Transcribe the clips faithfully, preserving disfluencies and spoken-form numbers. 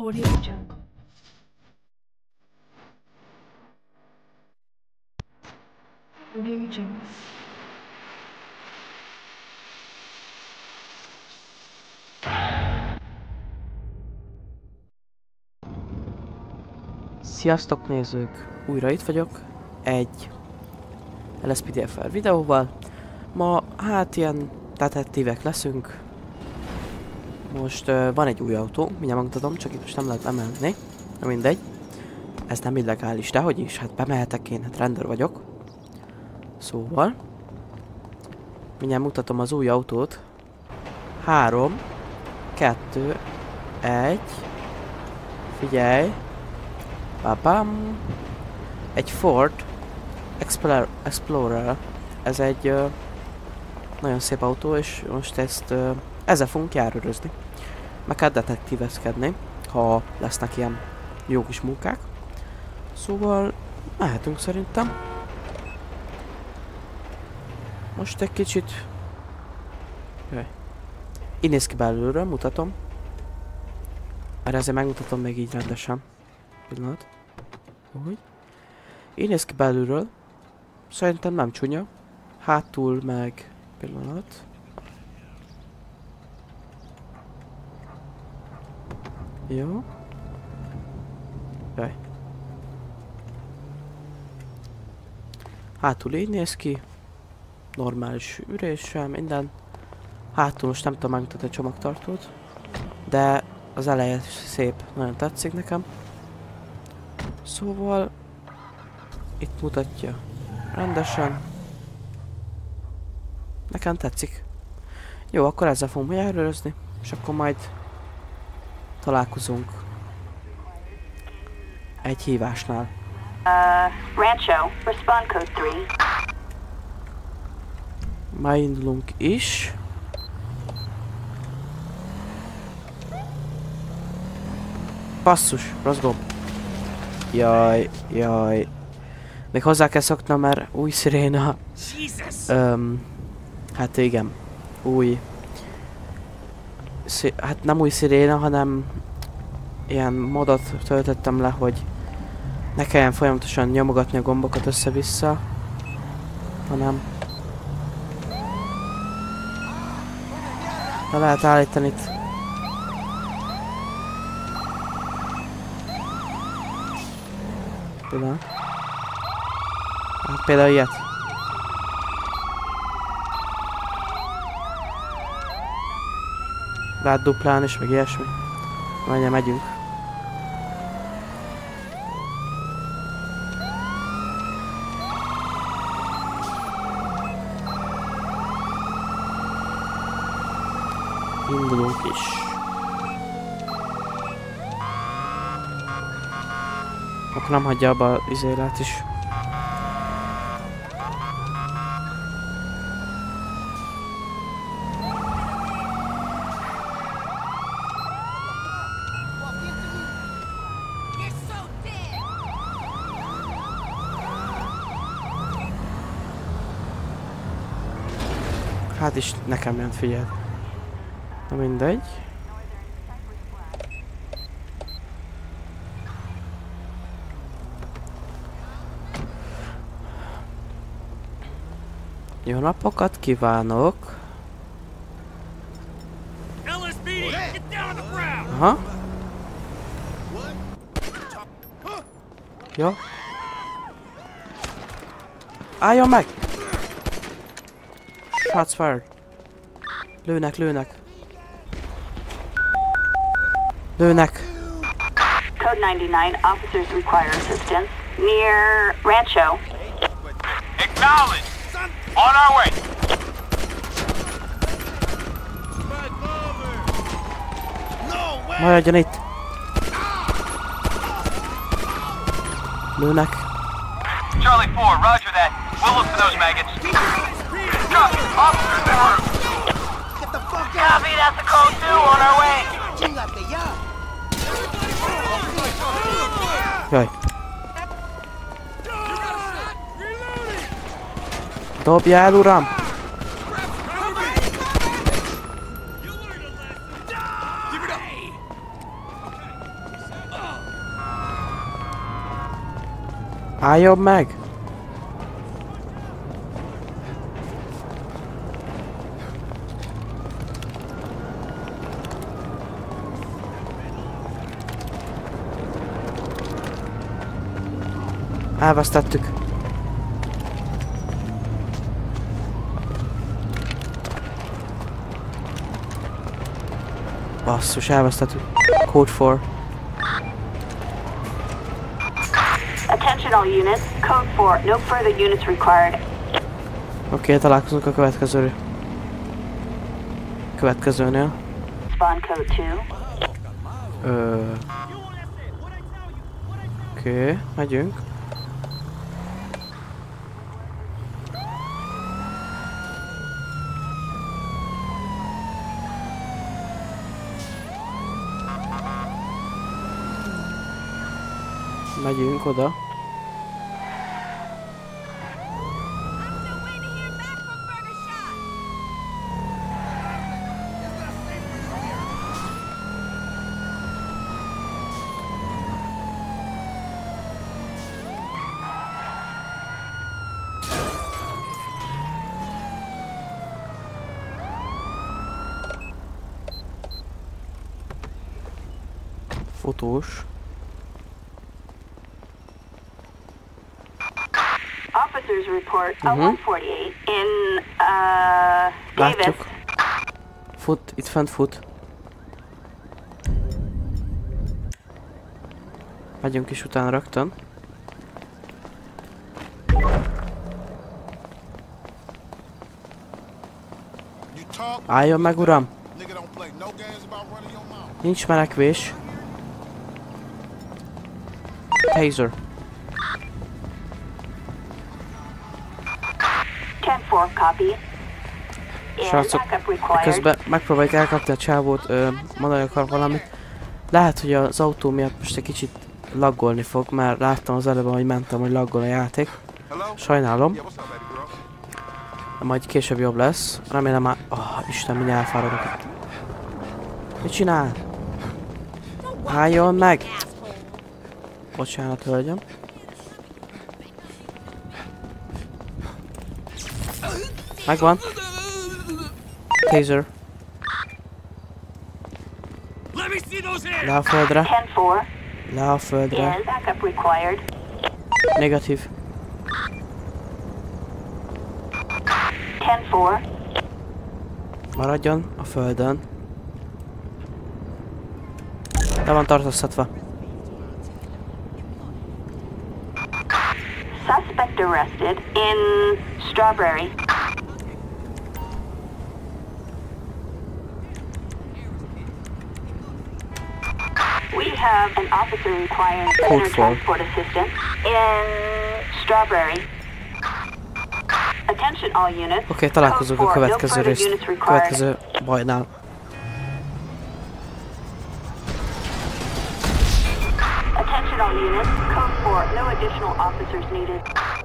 Audio Jungle. Audio Jungle. Sziasztok nézők! Újra itt vagyok egy el es pé dé ef er videóval. Ma hát ilyen detektívek leszünk. Most uh, van egy új autó, mindjárt megmutatom, csak itt most nem lehet bemenni. Na mindegy. Ez nem illegális, de hogy is, hát bemehetek én, hát rendőr vagyok. Szóval. Mindjárt mutatom az új autót. Három, kettő, egy. Figyelj. Babam. Egy Ford Explorer. Explorer. Ez egy uh, nagyon szép autó, és most ezt uh, ezzel fogunk járőrözni. Meg kell detektíveszkedni, ha lesznek ilyen jó kis munkák. Szóval mehetünk szerintem. Most egy kicsit... Jaj. Így néz ki belülről, mutatom. Erre azért megmutatom még így rendesen. Pillanat. Úgy. Így néz ki belülről. Szerintem nem csúnya. Hátul meg... Pillanat. Jó. Jaj. Hátul így néz ki. Normális üréssel, minden. Hátul most nem tudom megmutatni a csomagtartót. De az eleje szép, nagyon tetszik nekem. Szóval... Itt mutatja. Rendesen. Nekem tetszik. Jó, akkor ezzel fogunk járőrözni. És akkor majd... Találkozunk. Egy hívásnál. Uh, Rancho, respond code three. Már indulunk is. Basszus, rossz gomb. Jaj, jaj. Még hozzá kell szoknom, mert új sziréna. Öm, hát igen. Új. Szí hát nem új sziréna, hanem ilyen modot töltöttem le, hogy ne kelljen folyamatosan nyomogatni a gombokat össze-vissza, hanem le lehet állítani itt. Például. Hát például ilyet. Lehet duplán is, meg ilyesmi. Menjen, megyünk. Indulunk is. Akkor nem hagyja abba az élet is. Hát is nekem ment, figyeld. Na mindegy. Jó napokat kívánok! Aha. Jó. Álljon meg! Shots fired. Lőnek, lőnek. Lőnek. Code ninety-nine, officers require assistance near Rancho. Acknowledge! On our way! Maradjon itt. Lőnek. Charlie four, roger that. We'll look for those maggots. Copy, officers en route. Copy, that's the code two, on our way. Jaj. Dobjál, uram! Álljon meg! Elvesztettük. Basszus, elvesztettük. Code four. Attention all units. Code four. No further units required. Oké, okay, találkozunk a következő... következőnél. Spawn code two. Ö... Oké, okay, megyünk. Megyünk oda. Fotós. Officers report a Mhm. one forty-eight in uh Davis. Látjuk. Fut, itt fent fut. Megyünk is utána rögtön. Álljon meg, uram! Nincs menekvés. Taser. ten four copy. In Srácok, backup required. közben megpróbáljuk elkapni a csávót, ö, mondani akar valamit. Lehet, hogy az autó miatt most egy kicsit laggolni fog, mert láttam az előbb, hogy mentem, hogy laggol a játék. Sajnálom. De majd később jobb lesz. Remélem már... Oh, Isten, mindjárt elfáradok. Mit csinál? Álljon meg! Bocsánat, hölgyem. Megvan. Taser. Le a földre. ten four. Le a földre. In backup required. Negatív. ten four. Maradjon a földön. Le van tartóztatva. Suspect arrested in Strawberry. We have an officer requiring Code prisoner four. transport assistance in Strawberry. Attention all units. Oké, okay, találkozunk a Code four. No következő further részt. units required. Következő bajnál. Attention all units. Code four. No additional officers needed.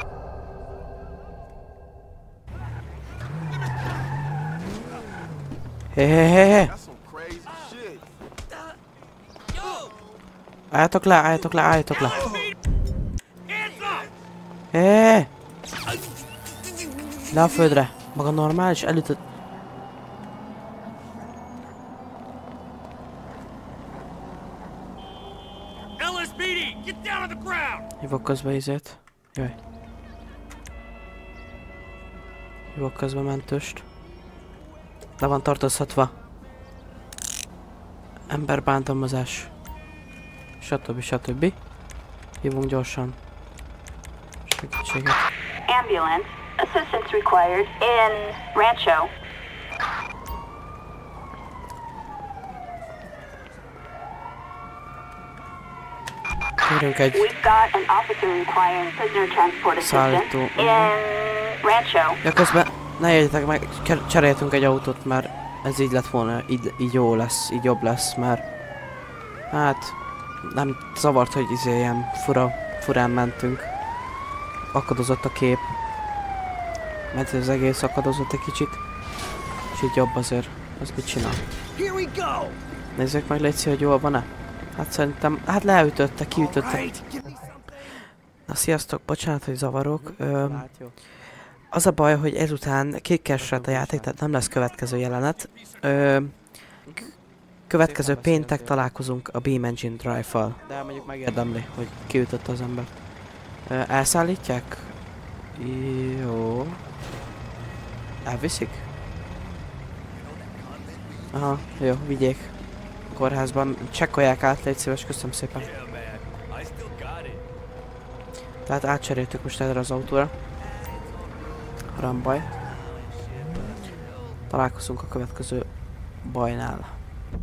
Hé, hé, hé, hé! Álljatok le, álljatok le, álljatok le! Hé! Le a földre! Maga normális, elütött... L S P D, get down on the ground! Hívok közben izét. Jöjj. Hívok közben mentőst. Le van tartóztatva. Emberbántalmazás. Stb. Stb. Hívunk gyorsan segítséget. Ambulance. Assistance required in Rancho. Kérünk egy We've got an officer requiring prisoner transport assistance Szállító. in Rancho. Ja, közben ne jegyetek meg, ker- cseréltünk egy autót, mert ez így lett volna, így, így jó lesz, így jobb lesz, mert hát nem zavart, hogy izé ilyen fura, furán mentünk. Akadozott a kép. Mert az egész akadozott egy kicsit. És így jobb azért. Az mit csinál? Nézzük meg, légy szíves, hogy jól van-e? Hát szerintem, hát leütötte, kiütötte. Na sziasztok, bocsánat, hogy zavarok. Ö, az a baj, hogy ezután kickesselt a játék, tehát nem lesz következő jelenet. Ö, következő péntek találkozunk a Beam Engine Drive-val. De mondjuk megérdemli, hogy kiütött az ember. Ö, elszállítják? Jó. Elviszik? Aha, jó, vigyék. A kórházban csekkolják át, légy szíves, köszönöm szépen. Tehát átcseréltük most erre az autóra. Nem baj. Találkozunk a következő bajnál.